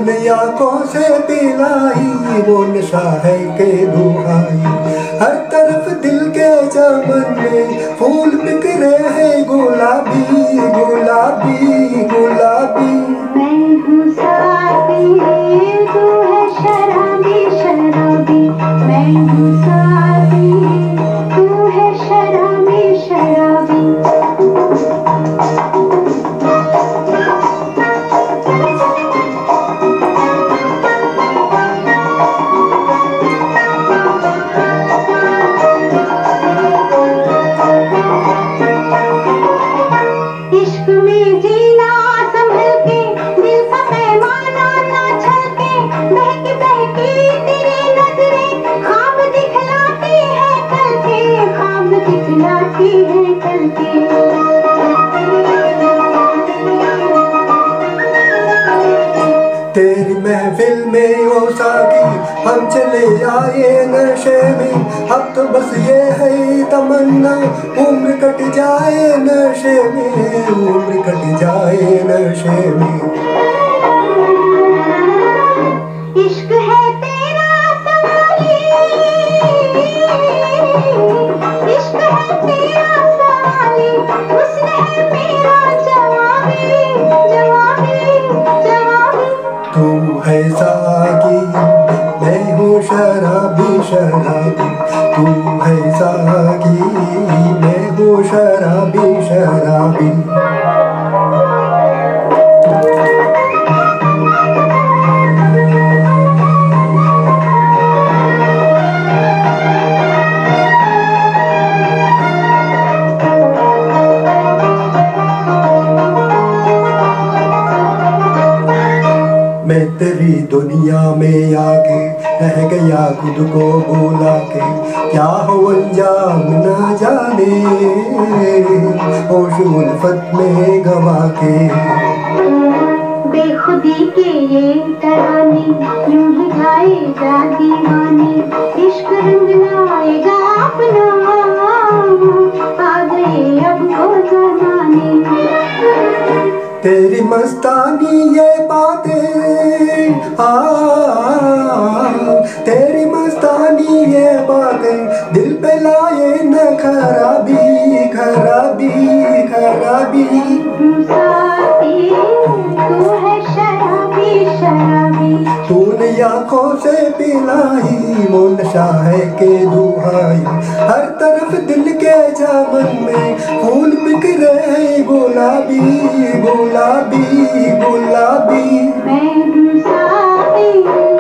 तूने आंखों से पिलाई वो नशा है के दुहाई। हर तरफ दिल के चमन में फूल बिखरे हैं गुलाबी गुलाबी गुलाबी। मैं हूँ साथी तू है शराबी शराबी, मैं हूँ साथी तू है शराबी शराबी। इश्क में जीना संभल के, दिल का पैमाना ना छलके, बहकी बहकी तेरी नजरें ख्वाब दिखलाती है कल के, ख्वाब दिखलाती है कल के। तेरी महफिल में ओ साकी हम चले आए नशे में। अब तो बस ये है तमन्ना उम्र कट जाए नशे में, उम्र कट जाए नशे में। इश्क है तेरा सवाली, इश्क है तेरा सवाली, हुस्न है मेरा जवाबी जवाबी जवाबी। तू है साकी मैं हूँ शराबी शराबी, तू है साकी मैं हूँ शराबी शराबी। मैं तेरी दुनिया में आके रह गया खुद को भुला के, क्या हो अंजाम ना जाने होश उल्फत में गवा के। बेखुदी के ये तराने यूं ही गाएगा दीवाने, इश्क रंग लाएगा अपना आ गए अब वो जमाने। तेरी मस्तानी ये बातें तेरी मस्तानी ये बातें दिल पे लाए न खराबी खराबी खराबी। साथी तू है शराबी शराबी, तूने आंखों से पिलाई वो नशा है के दुहाई। हर तरफ दिल के चमन में फूल बिखरे हैं गुलाबी गुलाबी गुलाबी। मैं हूँ साथी